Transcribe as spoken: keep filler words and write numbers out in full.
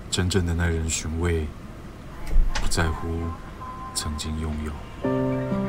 真正的耐人寻味，不在乎曾经拥有。